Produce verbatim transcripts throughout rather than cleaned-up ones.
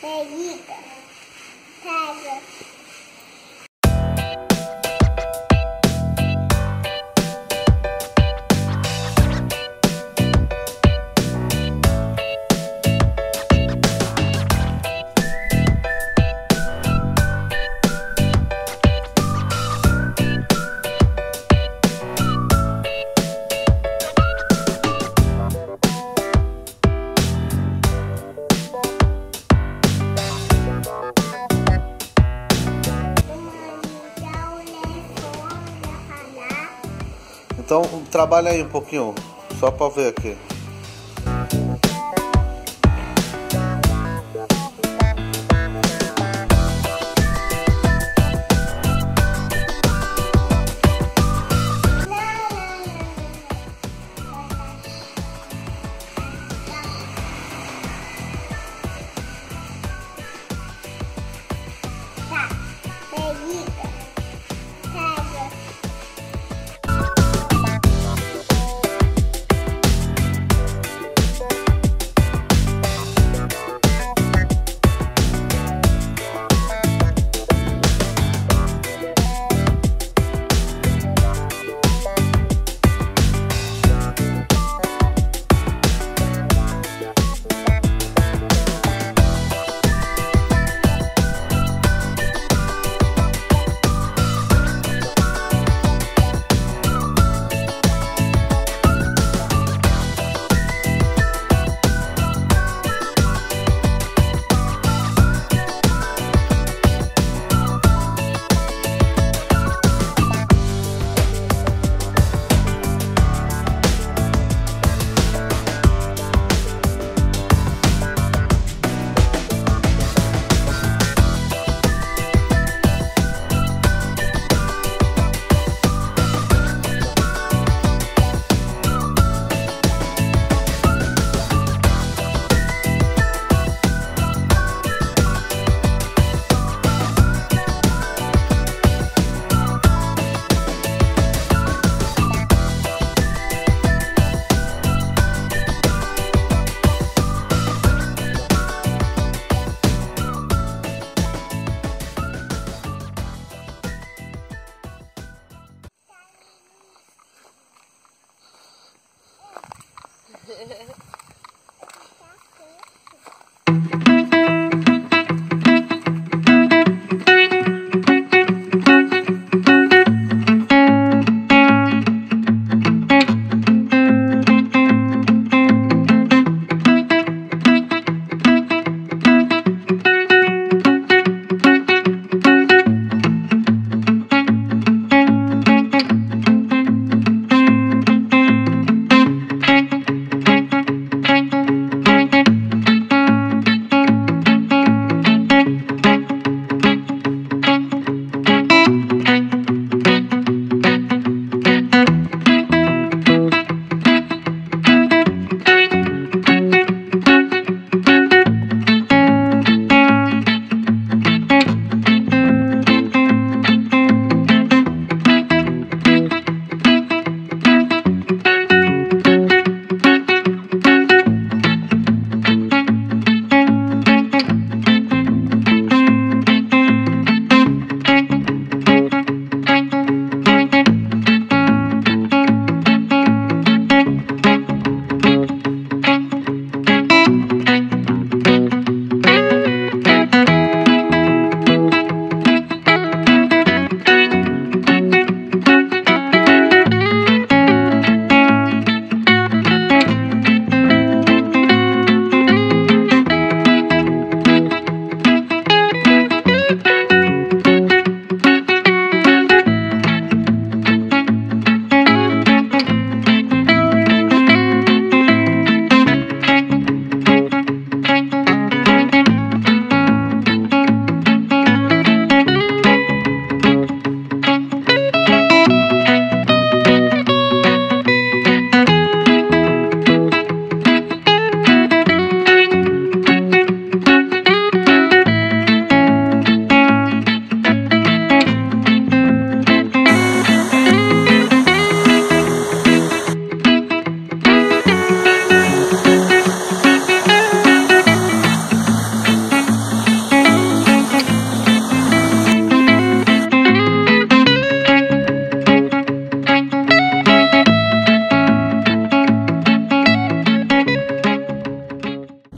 Pega, pega. Então trabalha aí um pouquinho, só para ver aqui.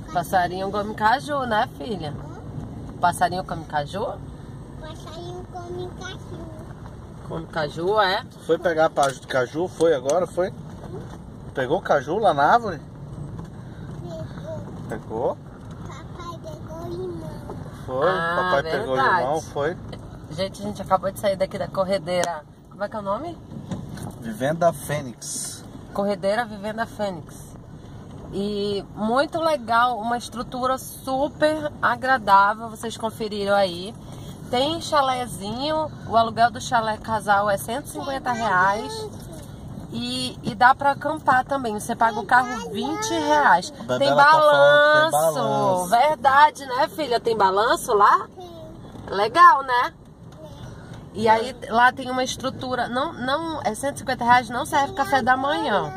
Passarinho come caju, né, filha? Passarinho come caju? Passarinho come caju. Come caju, é? Foi pegar pa- caju? Foi agora? Foi? Pegou caju lá na árvore? Pegou. Pegou? Papai pegou limão. Foi. Ah, Papai pegou verdade. limão, foi. Gente, a gente acabou de sair daqui da corredeira. Como é que é o nome? Vivenda Fênix. Corredeira Vivenda Fênix. E muito legal, uma estrutura super agradável, vocês conferiram aí. Tem chalézinho, o aluguel do chalé casal é cento e cinquenta reais. E, e dá pra acampar também, você paga o carro vinte reais. Bebê, Tem ela tá falando balanço, que tem balanço. verdade, né, filha? Tem balanço lá? Legal, né? E aí lá tem uma estrutura, não, não, é cento e cinquenta reais, não serve café da manhã.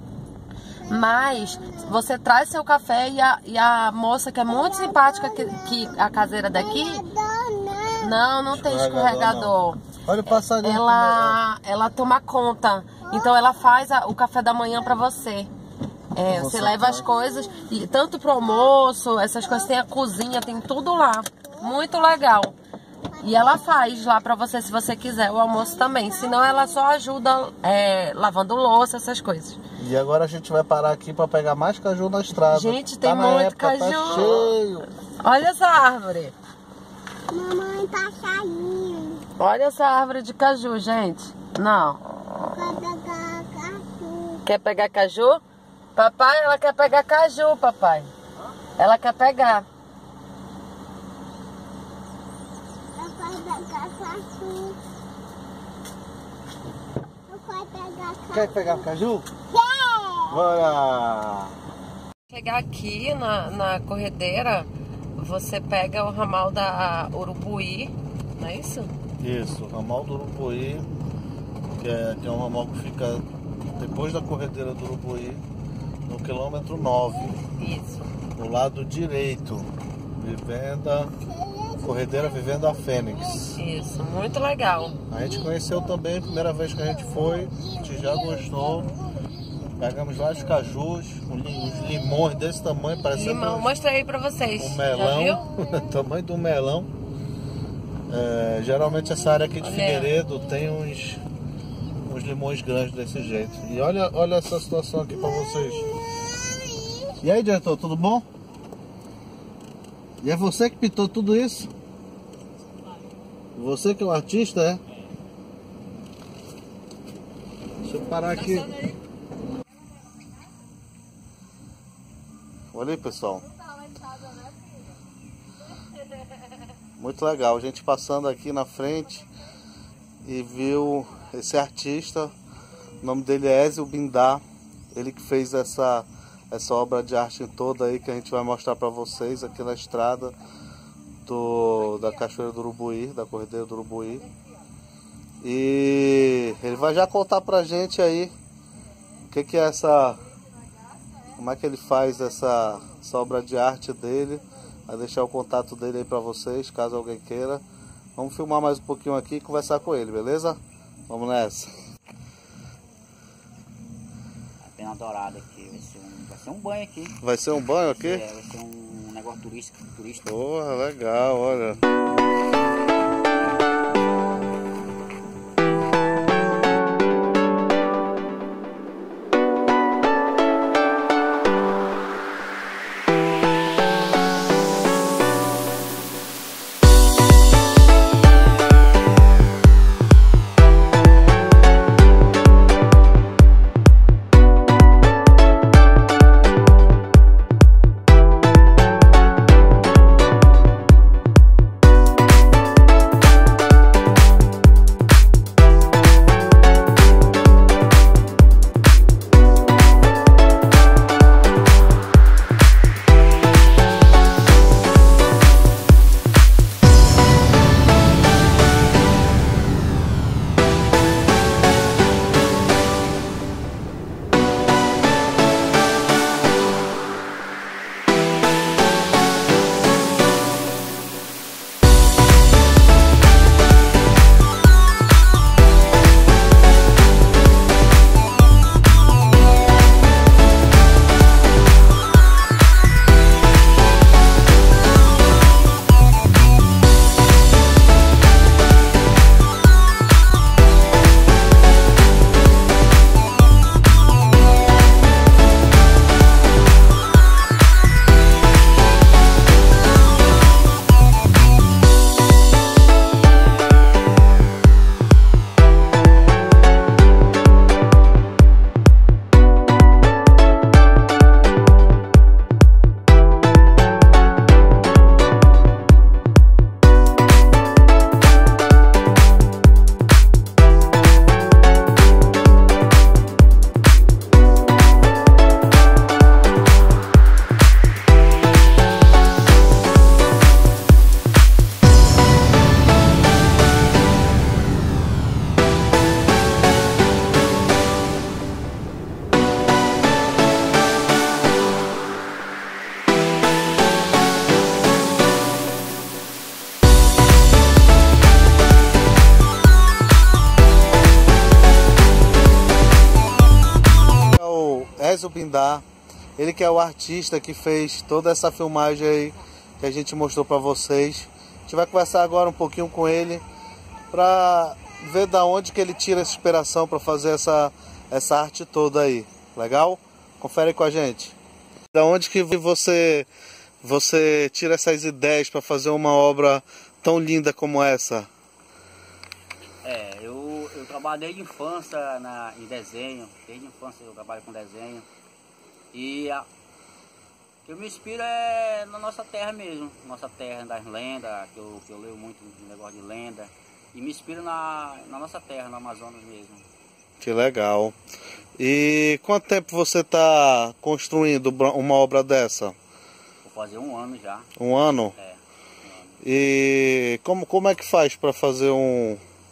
Mas você traz seu café e a, e a moça que é muito simpática, que, que a caseira daqui, não, não tem escorregador. Olha o passarinho. Ela, ela toma conta, então ela faz a- o café da manhã pra você. É, você Você leva faz. as coisas, e tanto pro almoço, essas coisas, tem a cozinha, tem tudo lá. Muito legal. E ela faz lá pra você, se você quiser, o almoço também. Senão ela só ajuda é, lavando louça, essas coisas. E agora a gente vai parar aqui pra pegar mais caju na estrada. Gente, tem Tá na muito época, caju. Tá cheio. Olha essa árvore. Mamãe passarinho. Olha essa árvore de caju, gente. Não. Vai pegar caju. Quer pegar caju? Papai, ela quer pegar caju, papai. Ela quer pegar. Vai pegar caju. Vai pegar caju. Quer pegar caju? Quer. Bora! Chegar aqui na, na corredeira, você pega o ramal da Urubuí, não é isso? Isso, o ramal do Urubuí, que é, que é um ramal que fica depois da corredeira do Urubuí, no quilômetro nove, Isso. do lado direito. Vivenda, corredeira Vivenda Fênix. Isso, muito legal. A gente conheceu também, primeira vez que a gente foi, a gente já gostou. Pegamos vários cajus, uns limões desse tamanho, parecendo Limão, um, mostra aí pra vocês. um Já melão, viu? tamanho do melão. É, geralmente essa área aqui de Olha. Figueiredo tem uns, uns limões grandes desse jeito. E olha, olha essa situação aqui pra vocês. E aí, diretor, tudo bom? E é você que pintou tudo isso? Você que é o artista, é? Deixa eu parar aqui. Olha aí, pessoal. Muito legal, a gente passando aqui na frente e viu esse artista, o nome dele é Ézio Bindá, ele que fez essa, essa obra de arte toda aí que a gente vai mostrar para vocês aqui na estrada do, da Cachoeira do Urubuí, da Corredeira do Urubuí. E ele vai já contar pra gente aí o que, que é essa, como é que ele faz essa, essa obra de arte dele. Vai deixar o contato dele aí pra vocês, caso alguém queira. Vamos filmar mais um pouquinho aqui e conversar com ele, beleza? Vamos nessa. A Pena Dourada aqui, vai ser um, vai ser um banho aqui. Vai ser um banho aqui? É, vai ser um negócio turístico. turístico. Porra, legal, olha. Ezio Bindá. Ele que é o artista que fez toda essa filmagem aí que a gente mostrou para vocês. A gente vai conversar agora um pouquinho com ele para ver da onde que ele tira essa inspiração para fazer essa, essa arte toda aí. Legal? Confere com a gente. Da onde que você, você tira essas ideias para fazer uma obra tão linda como essa? É, eu, eu trabalho desde a infância na, em desenho. Desde a infância eu trabalho com desenho. E a, eu me inspiro é na nossa terra mesmo. Nossa terra das lendas, que eu, que eu leio muito de negócio de lenda. E me inspiro na, na nossa terra, no Amazonas mesmo. Que legal. E quanto tempo você está construindo uma obra dessa? Vou fazer um ano já. Um ano? É, um ano. E como, como é que faz para fazer um...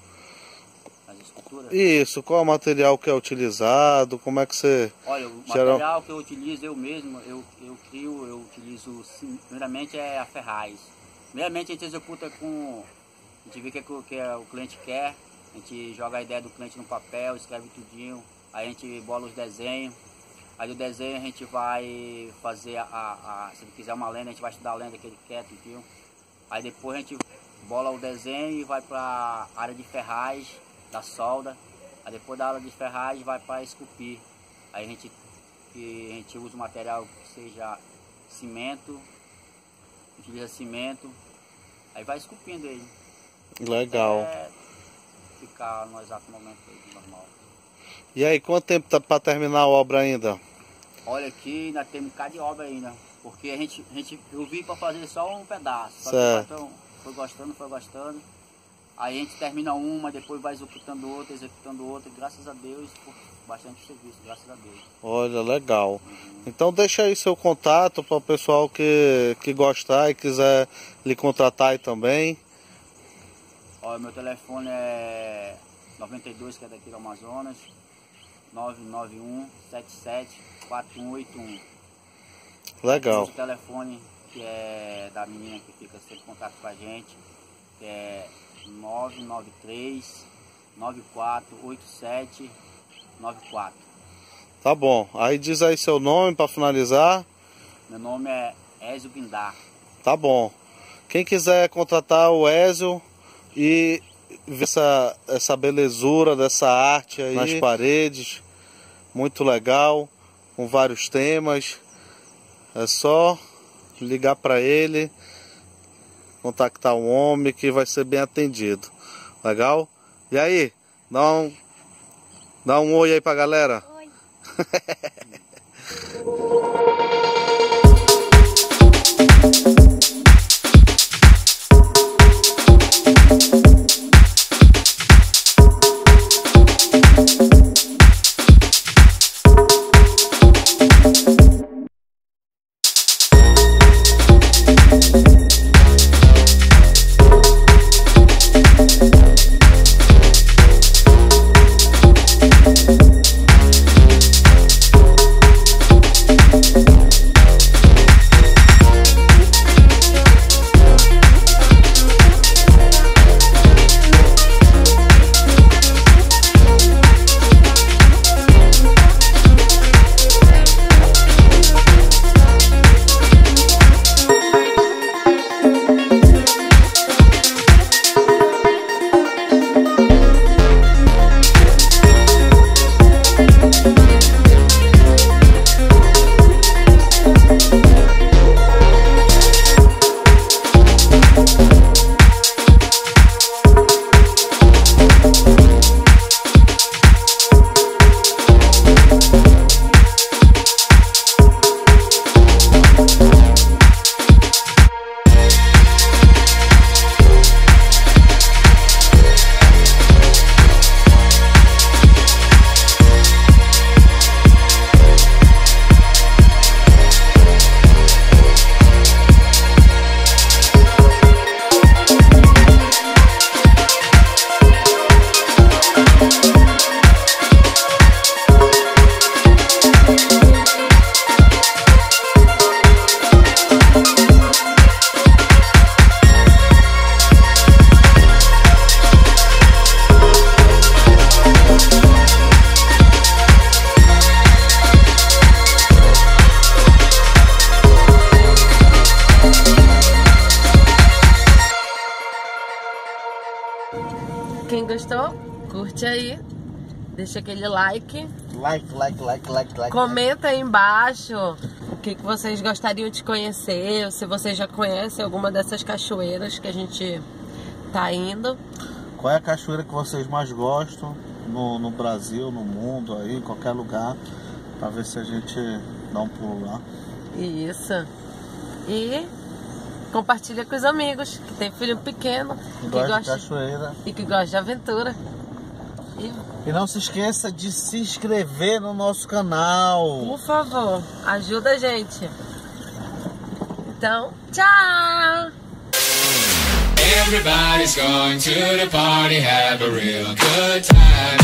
As esculturas? Isso, qual é o material que é utilizado? Como é que você... Olha, o geral... material que eu utilizo eu mesmo, eu, eu crio, eu utilizo, sim, primeiramente é a ferraz. Primeiramente a gente executa com... A gente vê o que, que, que o cliente quer, a gente joga a ideia do cliente no papel, escreve tudinho, aí a gente bola os desenhos, aí o desenho a gente vai fazer, a, a, a se ele quiser uma lenda, a gente vai estudar a lenda que ele quer, tudinho. Aí depois a gente bola o desenho e vai para a área de ferraz, da solda, aí depois da área de ferraz vai para esculpir. Aí a gente, a gente usa o material que seja cimento, utiliza cimento, aí vai esculpindo ele. Legal. É ficar no exato momento aí, normal. E aí, quanto tempo tá para terminar a obra ainda? Olha, aqui ainda tem um bocado de obra ainda, porque a gente, a gente eu vim para fazer só um pedaço. Só certo. Que então, foi gostando, foi gostando. Aí a gente termina uma, depois vai executando outra, executando outra. Graças a Deus, por bastante serviço, graças a Deus. Olha, legal. Uhum. Então deixa aí seu contato para o pessoal que, que gostar e quiser lhe contratar aí também. Olha, meu telefone é noventa e dois, que é daqui do Amazonas, nove nove um, sete sete, quatro um oito um. Legal. O telefone que é da menina que fica sempre em contato com a gente, que é nove nove três, nove quatro oito sete nove quatro. Tá bom. Aí diz aí seu nome para finalizar. Meu nome é Ezio Bindá. Tá bom. Quem quiser contratar o Ezio e ver essa, essa belezura dessa arte aí nas paredes, muito legal, com vários temas, é só ligar para ele, contactar um homem que vai ser bem atendido. Legal? E aí, dá um, dá um oi aí pra galera. Oi. gostou, curte aí, deixa aquele like. Like, like, like, like, like. Comenta aí embaixo o que, que vocês gostariam de conhecer, se vocês já conhecem alguma dessas cachoeiras que a gente tá indo. Qual é a cachoeira que vocês mais gostam no, no Brasil, no mundo, aí, em qualquer lugar, pra ver se a gente dá um pulo lá. Isso. E compartilha com os amigos que tem filho pequeno, Que que gosta de gosta cachoeira. e que gosta de aventura. E, E não se esqueça de se inscrever no nosso canal. por favor, ajuda a gente. Então, tchau! Everybody's going to the party, have a real good time.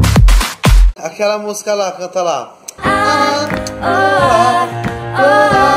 Aquela música lá, canta lá. Ah, oh, oh, oh.